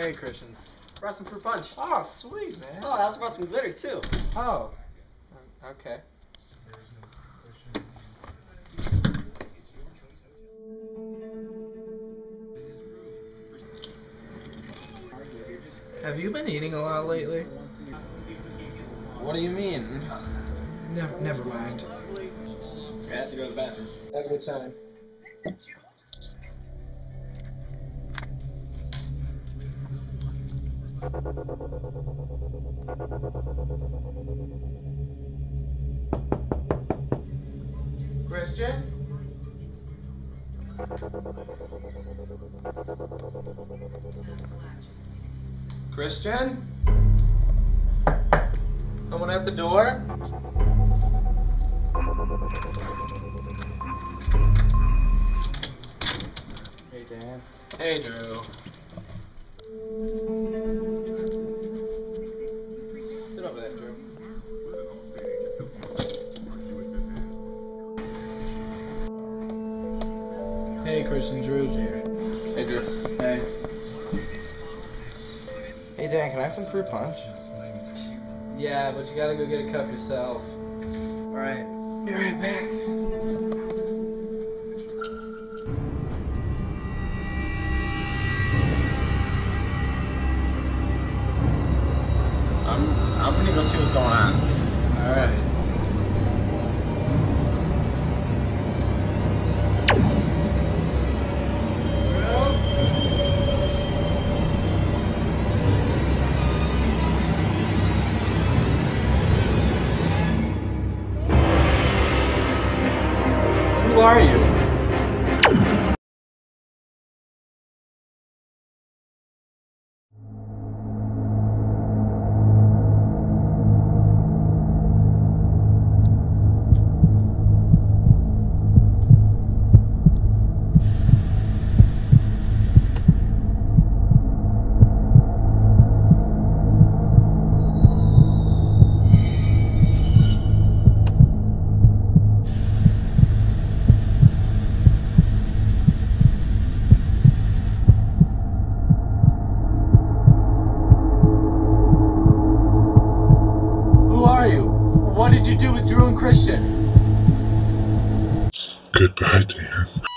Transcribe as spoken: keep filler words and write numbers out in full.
Hey, Christian. Brought some fruit punch. Oh, sweet, man. Oh, I also brought some glitter, too. Oh, okay. Have you been eating a lot lately? What do you mean? Never, never mind. I have to go to the bathroom. Have a good time. Christian? Christian? Someone at the door? Hey, Dan. Hey, Drew. Sit over there, Drew. Hey, Christian, Drew's here. Hey, Drew. Hey. Hey, Dan, can I have some fruit punch? Yeah, but you gotta go get a cup yourself. Alright, be right back. I'm, I'm gonna go see what's going on. Alright. Who are you? What did you do with Drew and Christian? Goodbye, Dan.